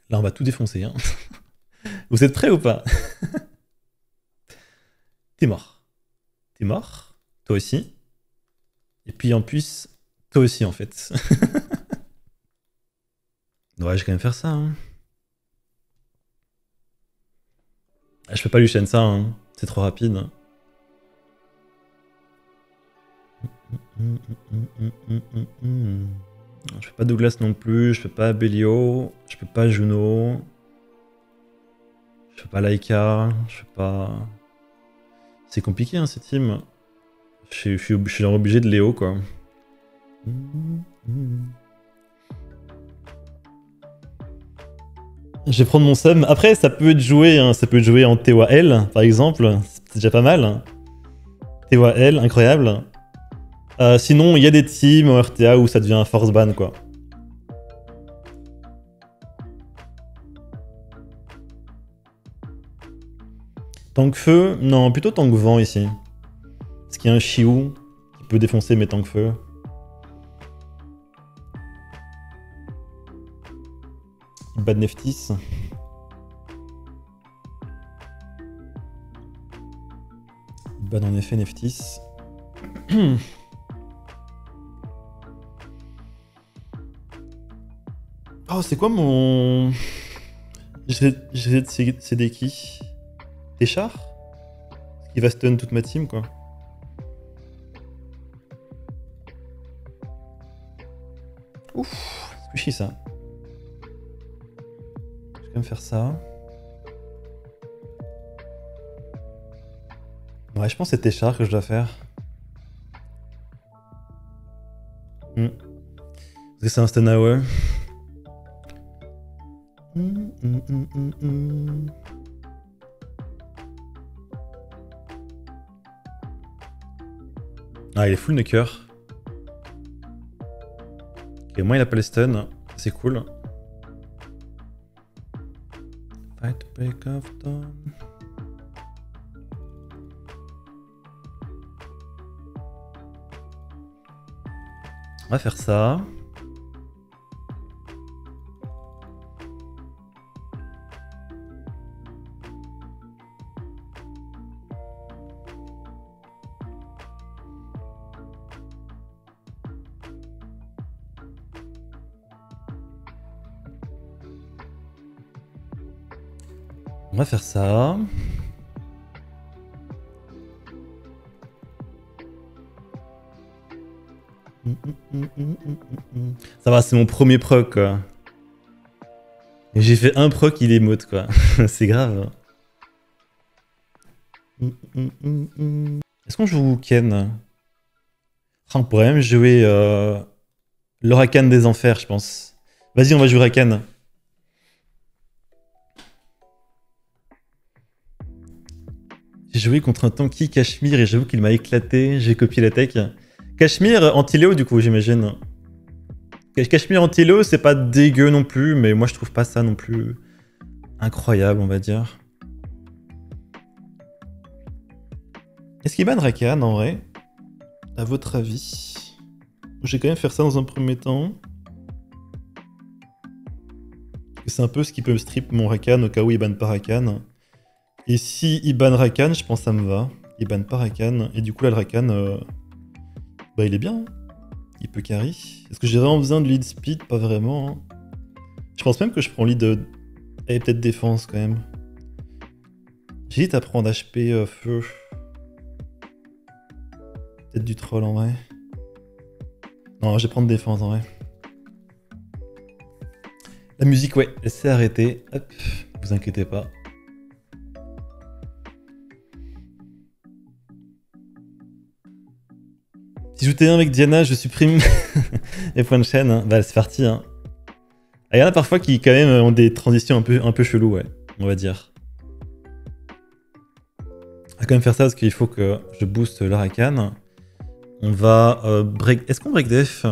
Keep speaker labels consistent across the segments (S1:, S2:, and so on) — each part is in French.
S1: Là, on va tout défoncer. Hein. Vous êtes prêts ou pas? T'es mort. T'es mort. Toi aussi. Et puis en plus, toi aussi en fait. Ouais, je vais quand même faire ça. Hein. Ah, je peux pas lui chaîne ça. Hein. C'est trop rapide. Je fais pas Douglas non plus. Je fais pas Bellio. Je fais pas Juno. Je fais pas Laika. Je fais pas. C'est compliqué hein, ces teams. Je suis obligé de Léo quoi. Je vais prendre mon sum. Après, ça peut être joué, hein. Ça peut être joué en TOL, par exemple. C'est déjà pas mal. TOL, incroyable. Sinon, il y a des teams en RTA où ça devient un force ban, quoi. Tank feu? Non, plutôt tank vent ici. Parce qu'il y a un Shiou qui peut défoncer mes tanks feu. Il bat Neftis. Il bat en effet Neftis. Oh, c'est quoi mon... C'est des qui? Des chars? Il va stun toute ma team, quoi. Ouf, squishy ça. Je vais quand même faire ça. Ouais, je pense que c'était char que je dois faire. Parce que c'est un stun hour. Ah, il est full knocker. Et au moins il a pas les stun, c'est cool. Fight to break of dawn. On va faire ça. On va faire ça. Ça va, c'est mon premier proc quoi. Et j'ai fait un proc, il est emote quoi. C'est grave. Est-ce qu'on joue Ken? On pourrait même jouer l'Huracan des Enfers, je pense. Vas-y, on va jouer Huracan. J'ai joué contre un tanky Cachemire et j'avoue qu'il m'a éclaté. J'ai copié la tech. Cachemire anti-Léo du coup, j'imagine. Cachemire anti-Léo, c'est pas dégueu non plus, mais moi je trouve pas ça non plus incroyable, on va dire. Est-ce qu'il ban Rakan en vrai? À votre avis? Je vais quand même faire ça dans un premier temps. C'est un peu ce qui peut me strip mon Rakan au cas où il ban pas Rakan. Et si il ban Rakan, je pense que ça me va. Il ban pas Rakan. Et du coup là le Rakan, bah il est bien. Hein. Il peut carry. Est-ce que j'ai vraiment besoin de lead speed? Pas vraiment. Hein. Je pense même que je prends lead... Et peut-être défense quand même. J'hésite à prendre HP feu. Peut-être du troll en vrai. Non, je vais prendre défense en vrai. La musique, ouais, elle s'est arrêtée. Hop, vous inquiétez pas. Si je joue T1 avec Diana, je supprime les points de chaîne. Hein. Bah, c'est parti. Hein. Ah, il y en a parfois qui, quand même, ont des transitions un peu cheloues, ouais, on va dire. On va quand même faire ça parce qu'il faut que je booste l'Huracan. On va break... Est-ce qu'on break def?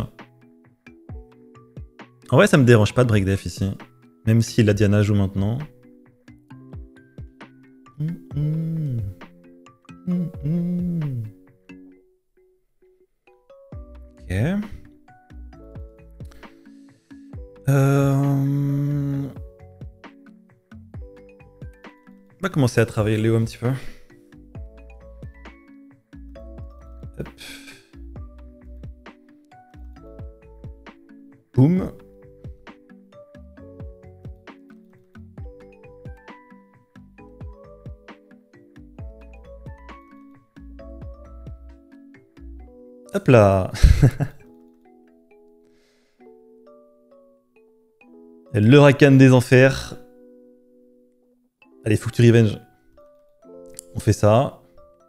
S1: En vrai, ça me dérange pas de break def ici. Même si la Diana joue maintenant. Ok. On va commencer à travailler Léo un petit peu. Hop. Boum. Hop là. Le Rakan des enfers. Allez, faut que tu revenge. On fait ça.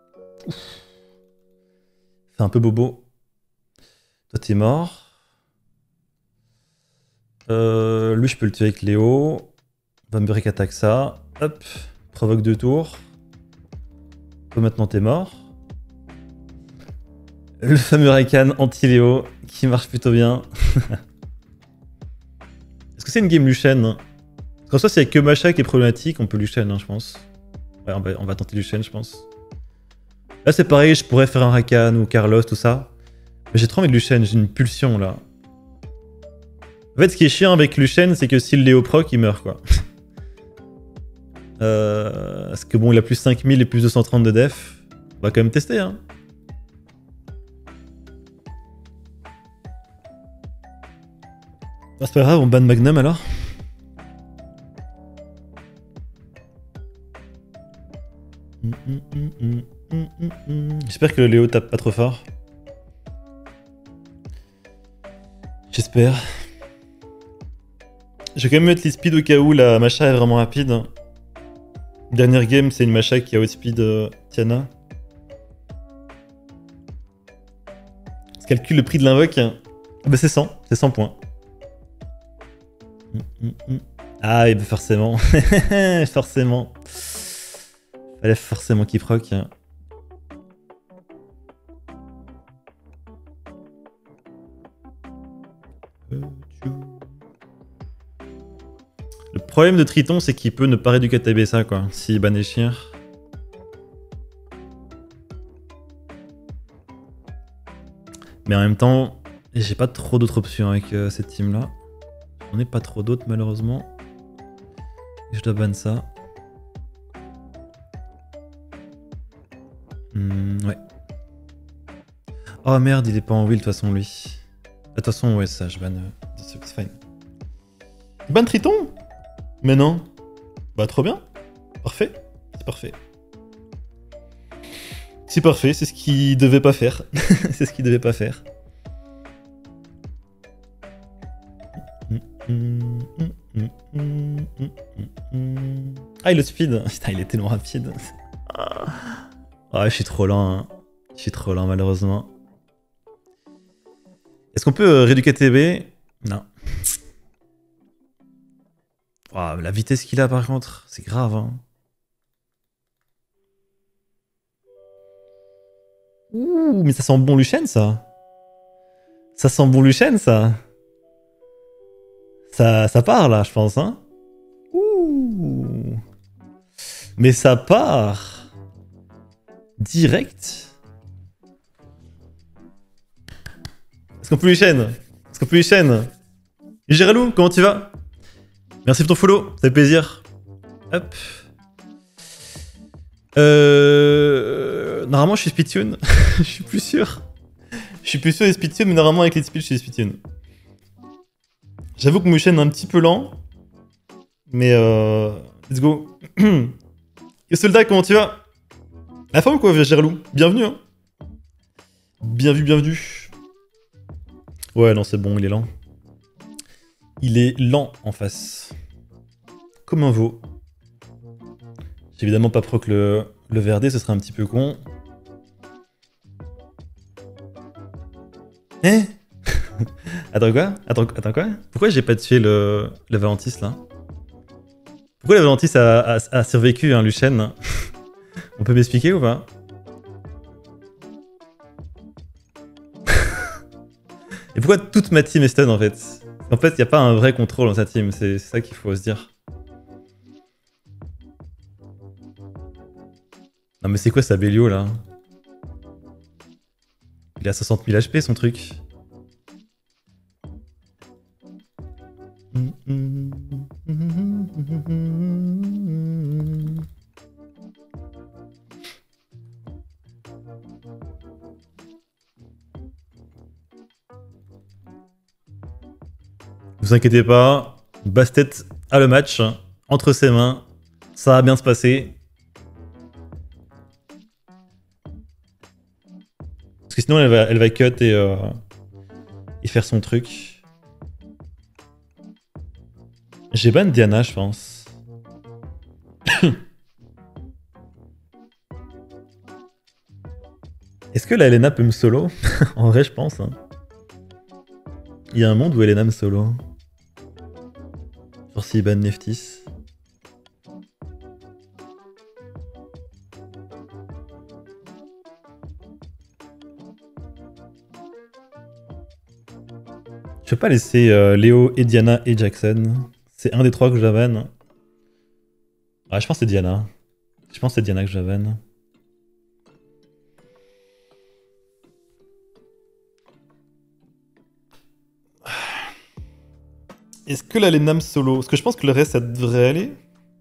S1: C'est un peu bobo. Toi, t'es mort. Lui, je peux le tuer avec Léo. Vambrick attaque ça. Hop. Provoque 2 tours. Toi, maintenant, t'es mort. Le fameux Rakan anti-Léo qui marche plutôt bien. Est-ce que c'est une game Lucian? Quand ça, c'est que Masha qui est problématique, on peut Lucian, hein, je pense. Ouais, on va tenter Lucian, je pense. Là, c'est pareil, je pourrais faire un Rakan ou Carlos, tout ça. Mais j'ai trop envie de Lucian, j'ai une pulsion là. En fait, ce qui est chiant avec Lucian, c'est que si le Léo proc, il meurt quoi. Parce que bon, il a plus 5000 et plus 230 de def. On va quand même tester, hein. Ah, c'est pas grave, on ban Magnum alors. J'espère que le Léo tape pas trop fort. J'espère. Je vais quand même mettre les speed au cas où la Masha est vraiment rapide. Dernière game, c'est une Masha qui a outspeed Tiana. Je calcule le prix de l'invoque. Ah bah c'est 100 points. Ah, et bah forcément. Forcément. Fallait forcément qu'il proc. Le problème de Triton, c'est qu'il peut ne pas rééduquer ça, quoi, s'il ban Eshir. Mais en même temps, j'ai pas trop d'autres options avec cette team-là. On n'est pas trop d'autres, malheureusement. Et je dois ban ça. Ouais. Oh merde, il est pas en will de toute façon, lui. De toute façon, ouais, ça, je ban. C'est fine. Ban Triton? Mais non. Bah, trop bien. Parfait. C'est parfait. C'est parfait, c'est ce qu'il devait pas faire. C'est ce qu'il devait pas faire. Ah, il a speed. Putain, il est tellement rapide. Ah, je suis trop lent. Hein. Je suis trop lent, malheureusement. Est-ce qu'on peut rééduquer TB? Non. Oh, la vitesse qu'il a, par contre, c'est grave. Hein. Ouh, mais ça sent bon Lucian, ça. Ça sent bon Lucian, ça. Ça part, là, je pense. Hein. Ouh. Mais ça part. Direct. Est-ce qu'on peut Lucian? Est-ce qu'on peut Lucian? Géralou, comment tu vas? Merci pour ton follow, ça fait plaisir. Hop. Normalement, je suis speedtune. Je suis plus sûr. Je suis plus sûr des speedtunes, mais normalement, avec les speeds, je suis speedtune. J'avoue que Mushen est un petit peu lent. Mais let's go. Et soldat, comment tu vas? La forme quoi, Gerlou? Bienvenue, hein. Bienvenue, bienvenue. Ouais, non, c'est bon, il est lent. Il est lent en face. Comme un veau. J'ai évidemment pas proc le VRD, ce serait un petit peu con. Hein? Attends quoi? Attends quoi? Pourquoi j'ai pas tué le Valentis là? Pourquoi le Valentis a survécu, hein, Lucian? On peut m'expliquer ou pas? Et pourquoi toute ma team est stun en fait? En fait, il n'y a pas un vrai contrôle dans sa team, c'est ça qu'il faut se dire. Non mais c'est quoi sa Bélio là? Il a 60 000 HP son truc. Ne vous inquiétez pas, Bastet a le match entre ses mains. Ça va bien se passer. Parce que sinon, elle va cut et faire son truc. J'ai ban Diana, je pense. Est-ce que la Elena peut me solo? En vrai, je pense. Hein. Il y a un monde où Elena me solo. Genre si ban Neftis. Je peux pas laisser Léo et Diana et Jackson. C'est un des trois que je la vanne. Ah, je pense que c'est Diana. Je pense que c'est Diana que je la vanne. Est-ce que la Lena me solo? Parce que je pense que le reste, ça devrait aller.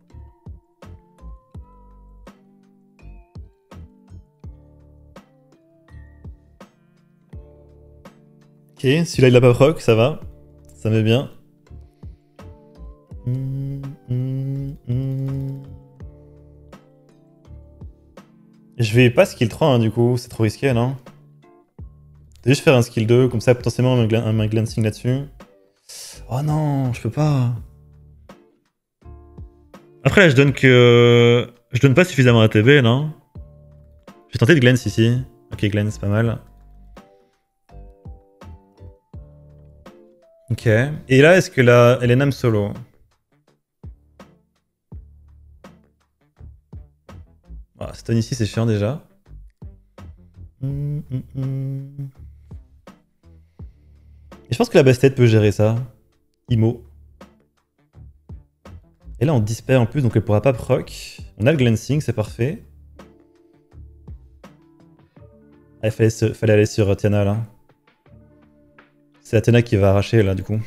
S1: Ok, celui-là il a pas proc, ça va. Ça met bien. Je vais pas skill 3 hein, du coup, c'est trop risqué non? Je vais juste faire un skill 2, comme ça potentiellement un glancing là-dessus. Oh non, je peux pas. Après là je donne que... Je donne pas suffisamment ATB non? Je vais tenter de glance ici. Ok glance, pas mal. Ok. Et là, est-ce que la Elena me solo? Ah, stun ici, c'est chiant déjà. Et je pense que la Bastet peut gérer ça. Imo. Et là, on dispère en plus, donc elle pourra pas proc. On a le glancing, c'est parfait. Ah, il fallait aller sur Tiana là. C'est Athena qui va arracher là, du coup.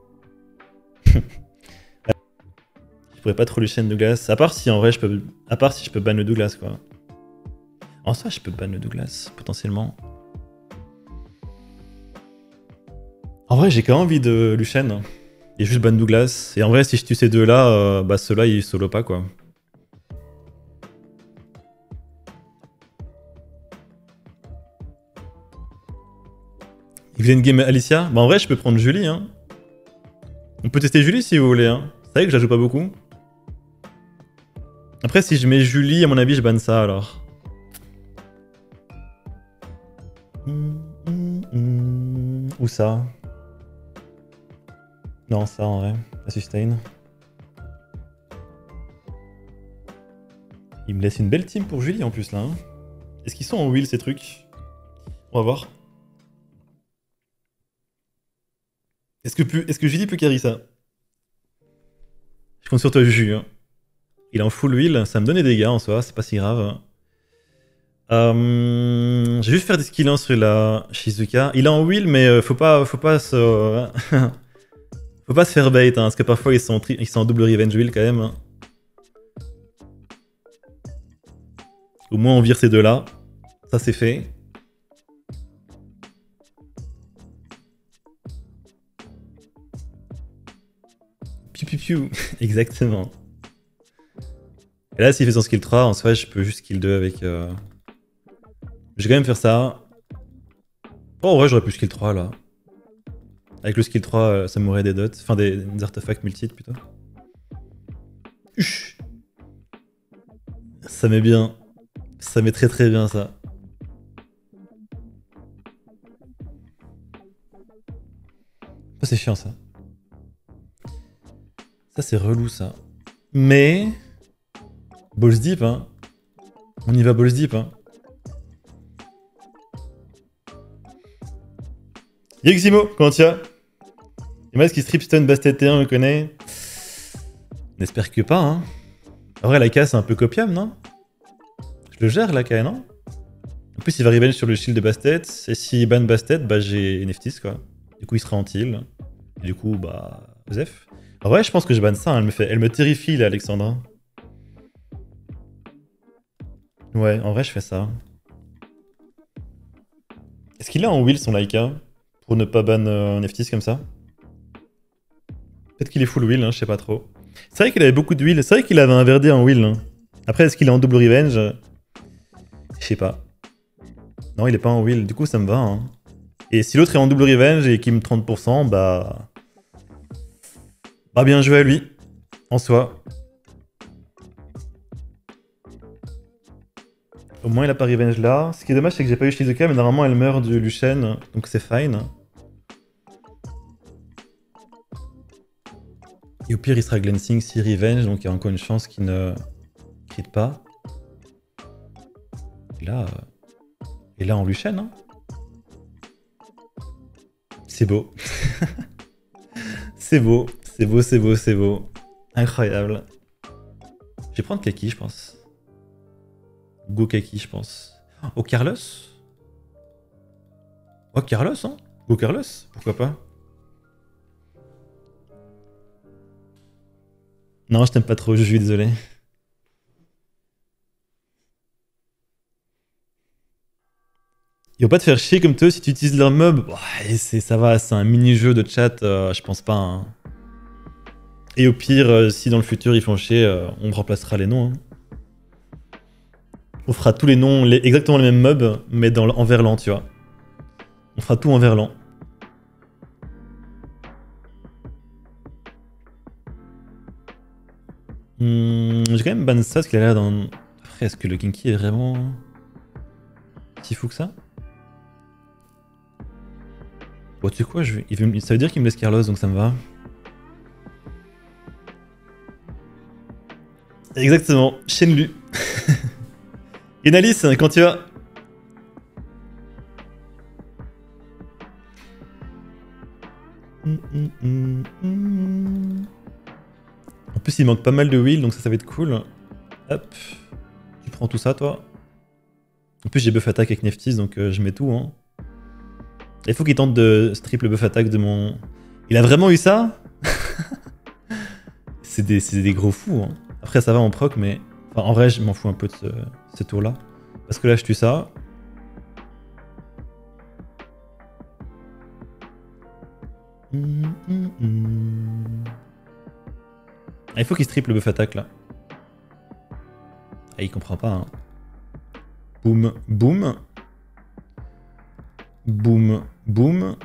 S1: Je pourrais pas trop lui chaîne Douglas. À part si en vrai je peux. À part si je peux ban le Douglas quoi. En soi, je peux ban le Douglas, potentiellement. En vrai, j'ai quand même envie de Lucian. Il y a juste ban Douglas. Et en vrai, si je tue ces deux-là, bah ceux-là, ils solo pas, quoi. Ils viennent game Alicia? Bah en vrai, je peux prendre Julie, hein. On peut tester Julie si vous voulez, hein. C'est vrai que je la joue pas beaucoup. Après, si je mets Julie, à mon avis, je banne ça, alors. Où ça? Non, ça en vrai. La sustain. Il me laisse une belle team pour Julie en plus là. Hein. Est-ce qu'ils sont en wheel ces trucs? On va voir. Est-ce que Julie peut carry ça? Je compte sur toi Juju. Hein. Il est en full wheel, ça me donne des dégâts en soi, c'est pas si grave. Je vais juste faire des skills 1 sur la Shizuka. Il est en wheel mais faut pas se... faut pas se faire bait, hein, parce que parfois ils sont en double revenge wheel quand même. Hein. Au moins on vire ces deux-là. Ça c'est fait. Piu piu piu. Exactement. Et là s'il fait son skill 3, en soi je peux juste skill 2 avec... Je vais quand même faire ça. Oh en vrai j'aurais pu skill 3 là. Avec le skill 3 ça mourrait des dots. Enfin des artefacts multi plutôt. Uch. Ça met bien. Ça met très très bien ça. Ça c'est chiant ça. Ça c'est relou ça. Mais... Balls deep hein. On y va balls deep hein. Yeximo, comment tu vas? Et moi, est-ce qu'il strip stun Bastet T1 me connaît? N'espère que pas hein. En vrai la K c'est un peu copiable non? Je le gère la K non? En plus il va revenge sur le shield de Bastet. Et s'il ban Bastet, bah j'ai Neftis quoi. Du coup il sera en heal. Et du coup bah... Zef. En vrai je pense que je banne ça, hein. Elle me terrifie là Alexandra. Ouais, en vrai, je fais ça. Est-ce qu'il a en wheel son Laika? Pour ne pas ban Neftis comme ça? Peut-être qu'il est full wheel, hein, je sais pas trop. C'est vrai qu'il avait beaucoup de wheel. C'est vrai qu'il avait un verdé en wheel. Hein. Après, est-ce qu'il est en double revenge? Je sais pas. Non, il est pas en wheel. Du coup, ça me va. Hein. Et si l'autre est en double revenge et qu'il me 30%, bah... Bah bien joué à lui. En soi. Au moins, il a pas revenge là. Ce qui est dommage, c'est que j'ai pas eu Shizuka, mais normalement, elle meurt du Luchen. Donc c'est fine. Et au pire, il sera Glancing si revenge. Donc il y a encore une chance qu'il ne crit pas. Et là, on Luchen. Hein. C'est beau. C'est beau. C'est beau, c'est beau, c'est beau. Incroyable. Je vais prendre Kaki, je pense. Go Kaki, je pense. Oh, Carlos? Oh, Carlos, hein? Go Carlos? Pourquoi pas? Non, je t'aime pas trop, je suis désolé. Ils vont pas te faire chier comme toi si tu utilises leur mob. Ouais, ça va, c'est un mini-jeu de chat, je pense pas. Hein. Et au pire, si dans le futur ils font chier, on remplacera les noms. Hein. On fera tous les noms, exactement les mêmes mobs, mais en verlan, tu vois. On fera tout en verlan. J'ai quand même ban ça parce qu'il a l'air d'un... Après, est-ce que le Kinky est vraiment si fou que ça? Bon, tu sais quoi, ça veut dire qu'il me laisse Carlos, donc ça me va. Exactement, Shenlu. Inalis, quand tu vas... En plus, il manque pas mal de wheel, donc ça va être cool. Hop, tu prends tout ça, toi. En plus, j'ai buff attack avec Neftis, donc je mets tout. Hein. Il faut qu'il tente de strip le buff attack de mon... Il a vraiment eu ça? C'est des gros fous. Hein. Après, ça va en proc, mais... Enfin, en vrai, je m'en fous un peu de ce tour-là. Parce que là, je tue ça. Ah, il faut qu'il strip le buff attack, là. Ah, il comprend pas, hein. Boum, boum. Boum, boum.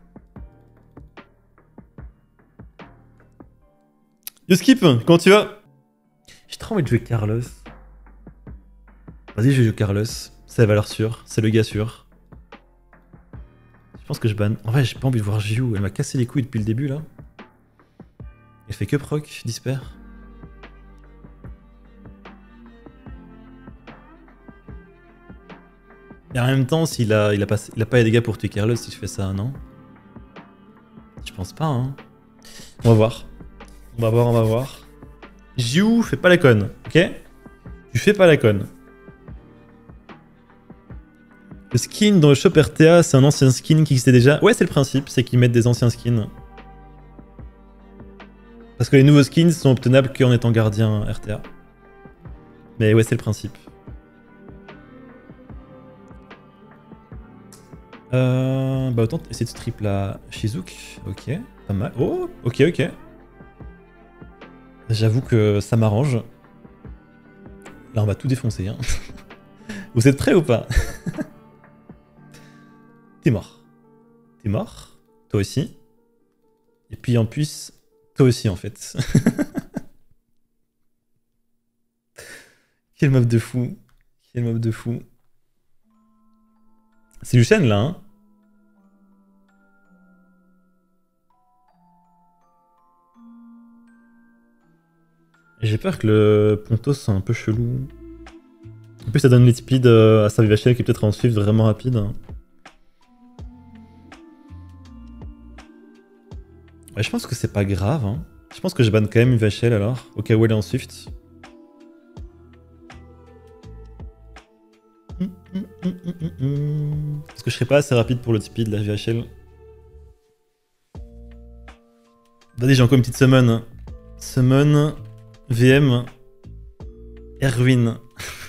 S1: Yo Skip, comment tu vas? J'ai trop envie de jouer Carlos. Vas-y, je vais jouer Carlos. C'est la valeur sûre, c'est le gars sûr. Je pense que je banne. En vrai, j'ai pas envie de voir Jiu. Elle m'a cassé les couilles depuis le début, là. Elle fait que proc, dispère. Et en même temps, il a pas les dégâts pour tuer Carlos si je fais ça, non? Je pense pas, hein. On va voir. On va voir, on va voir. Jiu, fais pas la conne, ok? Tu fais pas la conne. Le skin dans le shop RTA, c'est un ancien skin qui existait déjà. Ouais, c'est le principe, c'est qu'ils mettent des anciens skins. Parce que les nouveaux skins sont obtenables qu'en étant gardien RTA. Mais ouais, c'est le principe. Bah autant essayer de strip la Shizuka. Ok, pas mal. Oh, ok, ok. J'avoue que ça m'arrange. Là, on va tout défoncer. Hein. Vous êtes prêts ou pas? T'es mort. T'es mort. Toi aussi. Et puis en plus, toi aussi en fait. Quel mob de fou. Quel mob de fou. C'est Luchen là, hein? J'ai peur que le Pontos soit un peu chelou. En plus, ça donne les speed à sa VHL qui est peut-être en Swift vraiment rapide. Ouais, je pense que c'est pas grave. Hein. Je pense que je banne quand même une VHL alors, au cas où elle est en Swift. Parce que je serais pas assez rapide pour le speed, la VHL. Vas-y, j'ai encore une petite summon. Hein. Summon, VM, Erwin.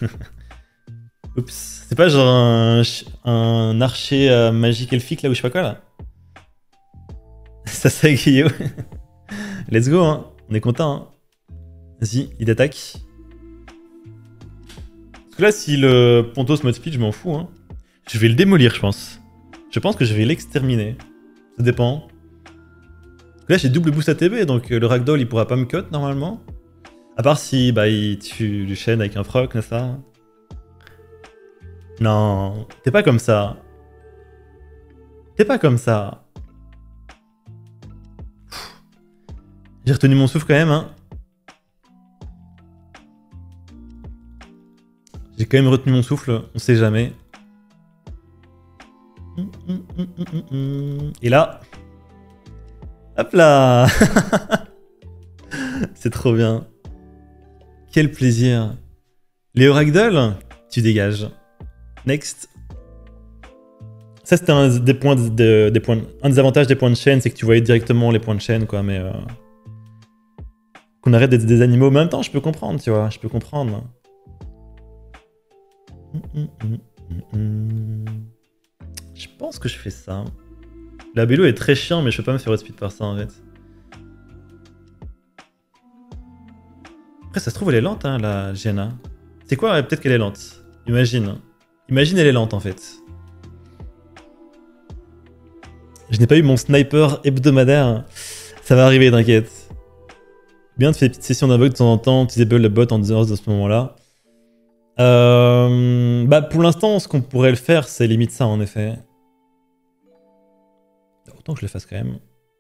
S1: Oups. C'est pas genre un archer magique elfique là ou je sais pas quoi là? Ça c'est Guillaume. Let's go, hein. On est content, hein. Vas-y, il attaque. Parce que là, si le Pontos mode speed, je m'en fous, hein. Je vais le démolir, je pense. Je pense que je vais l'exterminer. Ça dépend. Là, j'ai double boost ATB, donc le Ragdoll, il pourra pas me cut, normalement. À part si, bah, il tue Lucian avec un proc, n'est-ce pas? Non, t'es pas comme ça. T'es pas comme ça. J'ai retenu mon souffle quand même, hein. J'ai quand même retenu mon souffle, on sait jamais. Et là... Hop là. C'est trop bien. Quel plaisir. Léo Ragdoll, tu dégages. Next. Ça, c'était un des avantages des points de chaîne, c'est que tu voyais directement les points de chaîne, quoi, mais... Qu'on arrête d'être des animaux. Mais en même temps, je peux comprendre, tu vois, je peux comprendre. Je pense que je fais ça. La Bello est très chiant, mais je peux pas me faire speed par ça, en fait. Après, ça se trouve, elle est lente, hein, la Gianna. C'est quoi? Peut-être qu'elle est lente. Imagine. Imagine, elle est lente, en fait. Je n'ai pas eu mon sniper hebdomadaire. Ça va arriver, t'inquiète. Bien de faire des petites sessions d'invoque de temps en temps, disable le bot en dehors de ce moment-là. Bah, pour l'instant, ce qu'on pourrait le faire, c'est limite ça, en effet. Autant que je le fasse quand même.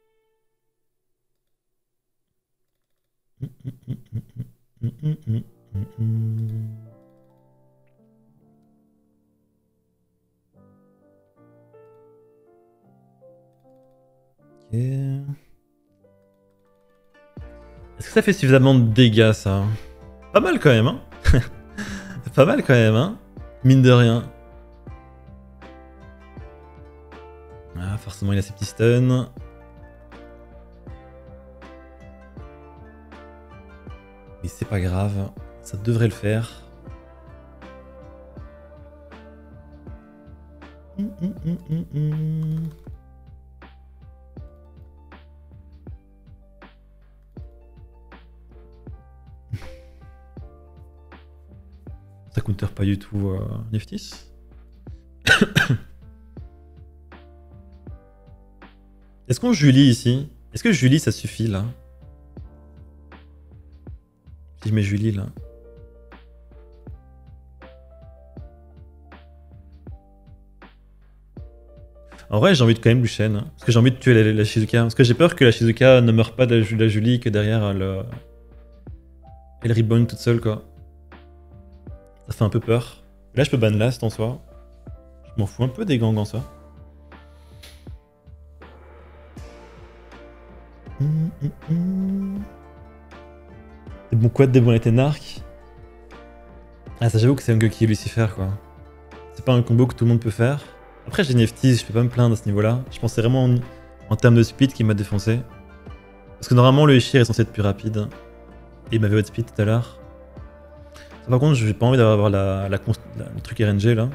S1: Ok. Est-ce que ça fait suffisamment de dégâts, ça? Pas mal quand même, hein. Pas mal quand même, hein. Mine de rien. Ah, forcément, il a ses petits stuns. Mais c'est pas grave, ça devrait le faire. Ça counter pas du tout Neftis. Est-ce qu'on Julie ici? Est-ce que Julie ça suffit là? Si je mets Julie là. En vrai j'ai envie de quand même Lucian. Hein, parce que j'ai envie de tuer la Shizuka. Parce que j'ai peur que la Shizuka ne meure pas de la Julie, que derrière elle rebound toute seule quoi. Ça fait un peu peur. Là je peux ban last en soi. Je m'en fous un peu des gangs en soi. Des bons quads, des bons éthénarques. Ah ça j'avoue que c'est Ungucky et Lucifer quoi. C'est pas un combo que tout le monde peut faire. Après j'ai Neftis, je peux pas me plaindre à ce niveau là. Je pensais vraiment en termes de speed qui m'a défoncé. Parce que normalement le Eshir est censé être plus rapide. Et il m'avait outspeed tout à l'heure. Par contre j'ai pas envie d'avoir le truc RNG là.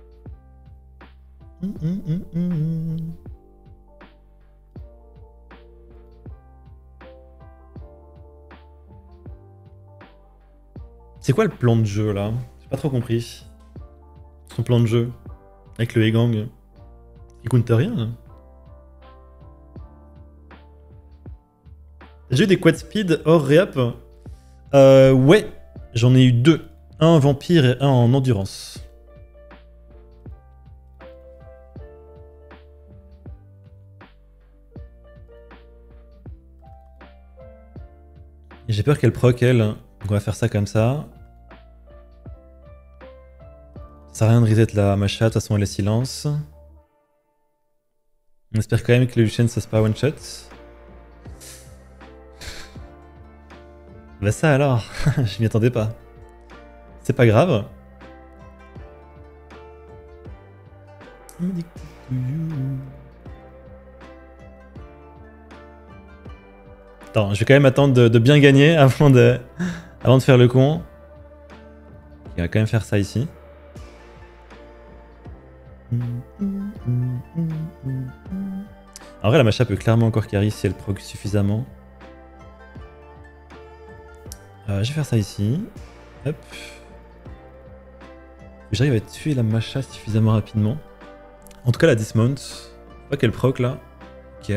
S1: C'est quoi le plan de jeu là? J'ai pas trop compris. Son plan de jeu. Avec le Egang. Il counter rien là. J'ai eu des quad speed hors réap. Ouais. J'en ai eu deux. Un en vampire et un en endurance. J'ai peur qu'elle proc elle. Donc on va faire ça comme ça. Ça sert à rien de reset la Masha, de toute façon elle est silence. On espère quand même que le Lucian ça se pas one shot. Bah ça alors, je m'y attendais pas. C'est pas grave. Attends, je vais quand même attendre de bien gagner avant de faire le con. Il va quand même faire ça ici. En vrai, la Masha peut clairement encore carry si elle proc suffisamment. Je vais faire ça ici. Hop. J'arrive à tuer la Masha suffisamment rapidement. En tout cas, la dismount. Je vois qu'elle proc là. Ok.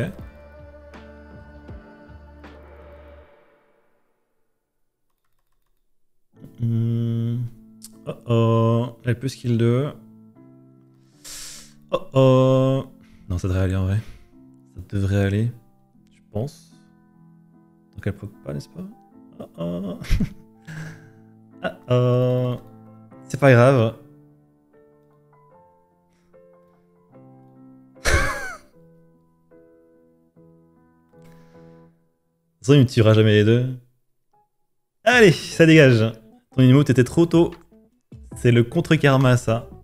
S1: Oh oh. Elle peut skill 2. Oh oh. Non, ça devrait aller en vrai. Ça devrait aller. Je pense. Donc elle proc pas, n'est-ce pas? Oh oh. Ah oh. C'est pas grave. De toute façon, il me tuera jamais les deux. Allez, ça dégage. Ton emote était trop tôt. C'est le contre-karma, ça.